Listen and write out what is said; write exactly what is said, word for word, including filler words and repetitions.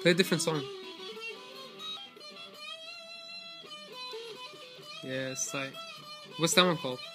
Play a different song. Yeah, it's tight. What's that one called?